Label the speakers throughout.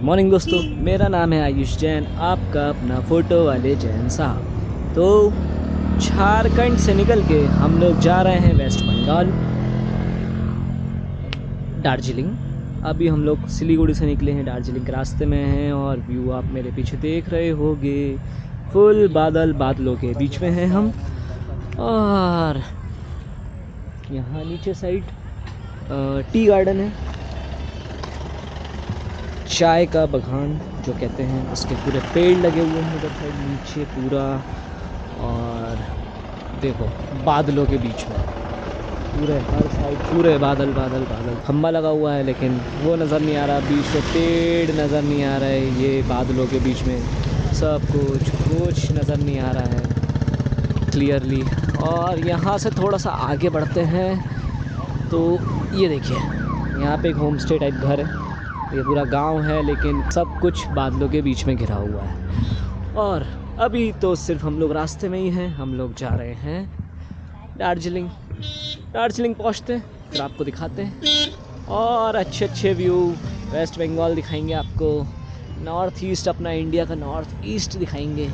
Speaker 1: Morning दोस्तों, मेरा नाम है आयुष जैन, आपका अपना फ़ोटो वाले जैन साहब। तो झारखंड से निकल के हम लोग जा रहे हैं वेस्ट बंगाल, दार्जिलिंग। अभी हम लोग सिलीगुड़ी से निकले हैं, दार्जिलिंग के रास्ते में हैं और व्यू आप मेरे पीछे देख रहे होंगे। फुल बादलों के बीच में हैं हम। और यहाँ नीचे साइड टी गार्डन है, चाय का बगान जो कहते हैं, उसके पूरे पेड़ लगे हुए हैं उधर साइड नीचे पूरा। और देखो बादलों के बीच में पूरे हर साइड पूरे बादल बादल बादल। खम्बा लगा हुआ है लेकिन वो नज़र नहीं आ रहा, बीच में पेड़ नज़र नहीं आ रहे, ये बादलों के बीच में सब कुछ नज़र नहीं आ रहा है क्लियरली। और यहाँ से थोड़ा सा आगे बढ़ते हैं तो ये देखिए, यहाँ पे एक होम स्टे टाइप घर है। ये पूरा गांव है लेकिन सब कुछ बादलों के बीच में घिरा हुआ है। और अभी तो सिर्फ हम लोग रास्ते में ही हैं, हम लोग जा रहे हैं दार्जिलिंग। दार्जिलिंग पहुँचते हैं फिर आपको दिखाते हैं और अच्छे अच्छे व्यू वेस्ट बंगाल दिखाएंगे आपको। नॉर्थ ईस्ट, अपना इंडिया का नॉर्थ ईस्ट दिखाएंगे।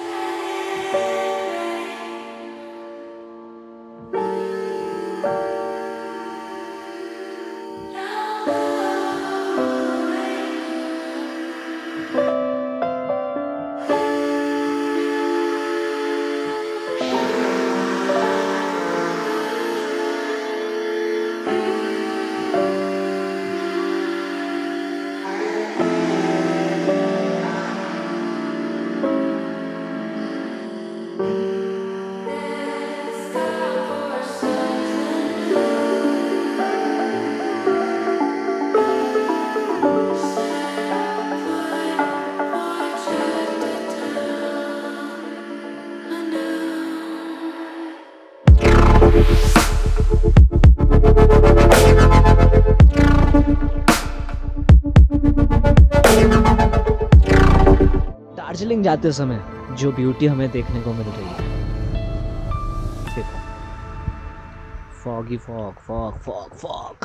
Speaker 1: दार्जिलिंग जाते समय जो ब्यूटी हमें देखने को मिल रही है, देखो foggy fog,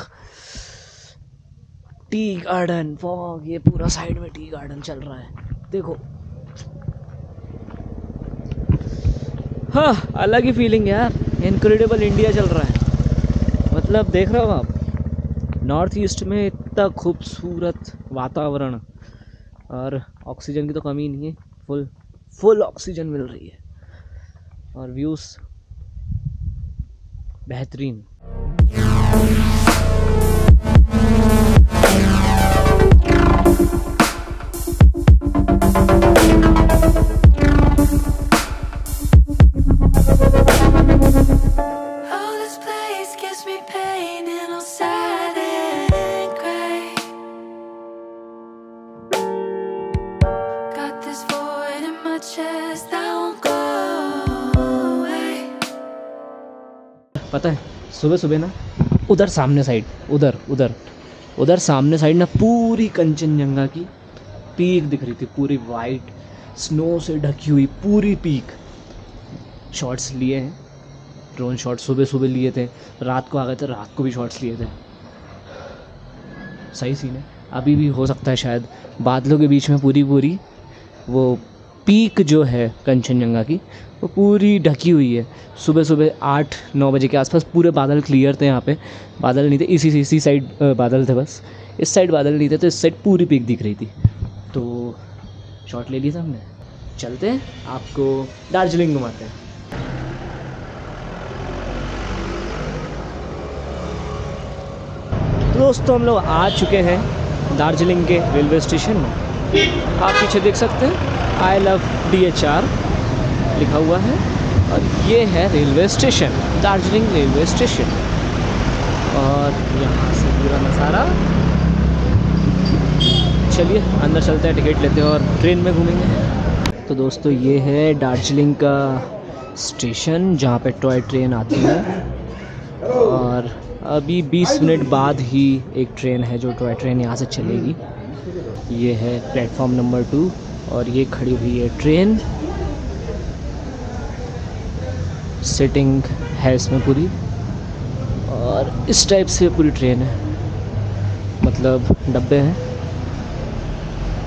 Speaker 1: tea garden, fog, ये पूरा साइड में टी गार्डन चल रहा है। देखो हाँ, अलग ही फीलिंग यार, इनक्रेडिबल इंडिया चल रहा है। मतलब देख रहे हो आप, नॉर्थ ईस्ट में इतना खूबसूरत वातावरण और ऑक्सीजन की तो कमी नहीं है, फुल ऑक्सीजन मिल रही है और व्यूज़ बेहतरीन। पता है सुबह सुबह ना, उधर सामने साइड, उधर सामने साइड ना पूरी कंचनजंगा की पीक दिख रही थी, पूरी वाइट स्नो से ढकी हुई पूरी पीक। शॉट्स लिए हैं, ड्रोन शॉट सुबह सुबह लिए थे, रात को आ गए थे, रात को भी शॉट्स लिए थे। सही सीन है। अभी भी हो सकता है शायद बादलों के बीच में पूरी वो पीक जो है कंचनजंगा की, वो पूरी ढकी हुई है। सुबह सुबह 8-9 बजे के आसपास पूरे बादल क्लियर थे, यहाँ पे बादल नहीं थे, इसी साइड बादल थे, बस इस साइड बादल नहीं थे, तो इस साइड पूरी पीक दिख रही थी। तो शॉट ले लिया था हमने। चलते हैं, आपको दार्जिलिंग घुमाते हैं। तो दोस्तों, हम लोग आ चुके हैं दार्जिलिंग के रेलवे स्टेशन में। आप पीछे देख सकते हैं आई लव DHR लिखा हुआ है और ये है railway station, Darjeeling railway station. और यहाँ से पूरा नज़ारा। चलिए अंदर चलते हैं, टिकट लेते हैं और ट्रेन में घूमेंगे। तो दोस्तों, ये है दार्जिलिंग का स्टेशन जहाँ पे टॉय ट्रेन आती है और अभी 20 मिनट बाद ही एक ट्रेन है जो टॉय ट्रेन यहाँ से चलेगी। ये है प्लेटफॉर्म नंबर 2 और ये खड़ी हुई है ट्रेन। सिटिंग है इसमें पूरी और इस टाइप से पूरी ट्रेन है, मतलब डब्बे हैं।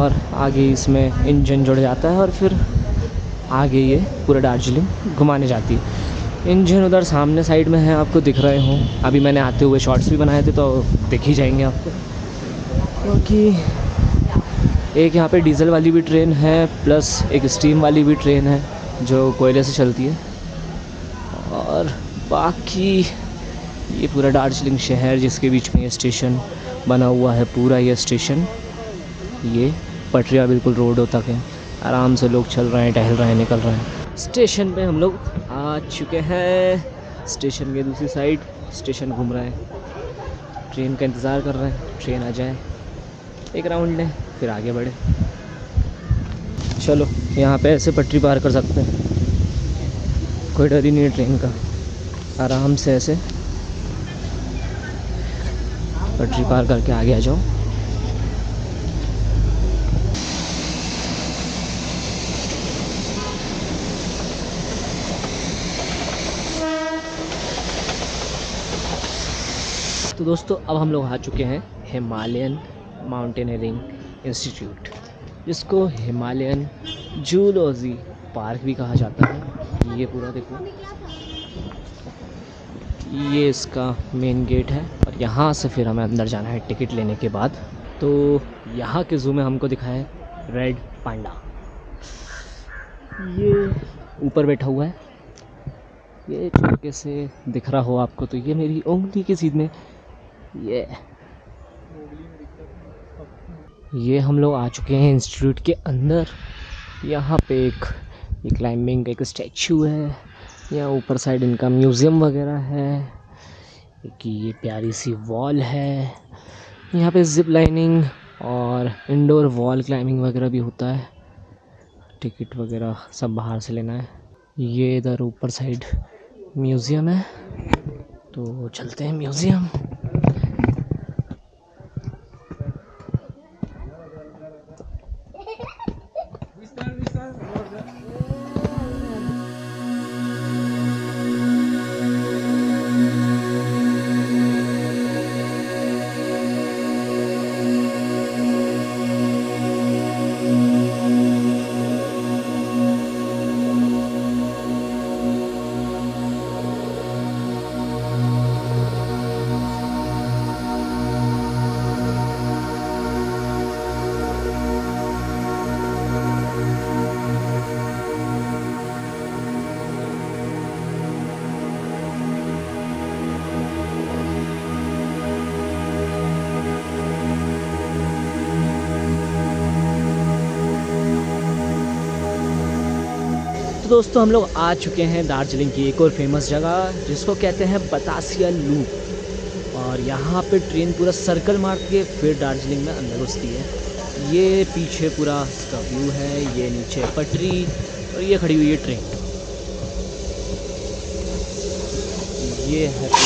Speaker 1: और आगे इसमें इंजन जुड़ जाता है और फिर आगे ये पूरा दार्जिलिंग घुमाने जाती है। इंजन उधर सामने साइड में है, आपको दिख रहे हों। अभी मैंने आते हुए शॉर्ट्स भी बनाए थे तो दिख ही जाएंगे आपको। क्योंकि एक यहाँ पे डीजल वाली भी ट्रेन है प्लस एक स्टीम वाली भी ट्रेन है जो कोयले से चलती है। और बाकी ये पूरा दार्जिलिंग शहर जिसके बीच में ये स्टेशन बना हुआ है, पूरा ये स्टेशन, ये पटरियाँ बिल्कुल रोडों तक हैं। आराम से लोग चल रहे हैं, टहल रहे हैं, निकल रहे हैं। स्टेशन पे हम लोग आ चुके हैं। स्टेशन के दूसरी साइड स्टेशन घूम रहे हैं, ट्रेन का इंतज़ार कर रहे हैं, ट्रेन आ जाए, एक राउंड लें, फिर आगे बढ़े। चलो यहाँ पे ऐसे पटरी पार कर सकते हैं, कोई डर ही नहीं है ट्रेन का। आराम से ऐसे पटरी पार करके आगे आ जाओ। तो दोस्तों अब हम लोग आ चुके हैं हिमालयन माउंटेनियरिंग इंस्टीट्यूट, जिसको हिमालयन जूलॉजी पार्क भी कहा जाता है। ये पूरा देखो, ये इसका मेन गेट है और यहाँ से फिर हमें अंदर जाना है टिकट लेने के बाद। तो यहाँ के ज़ू में हमको दिखा है रेड पांडा, ये ऊपर बैठा हुआ है। ये चौके से दिख रहा हो आपको तो ये मेरी उंगली की सीध में ये हम लोग आ चुके हैं इंस्टीट्यूट के अंदर। यहाँ पे एक ये क्लाइंबिंग का एक स्टैचू है, यहाँ ऊपर साइड इनका म्यूज़ियम वगैरह है। एक ये प्यारी सी वॉल है, यहाँ पे जिप लाइनिंग और इंडोर वॉल क्लाइंबिंग वगैरह भी होता है। टिकट वगैरह सब बाहर से लेना है। ये इधर ऊपर साइड म्यूज़ियम है, तो चलते हैं म्यूज़ियम। तो दोस्तों हम लोग आ चुके हैं दार्जिलिंग की एक और फेमस जगह जिसको कहते हैं बतासिया लूप। और यहाँ पे ट्रेन पूरा सर्कल मारती है फिर दार्जिलिंग में अंदर घुसती है। ये पीछे पूरा इसका व्यू है, ये नीचे पटरी और ये खड़ी हुई है ट्रेन। ये है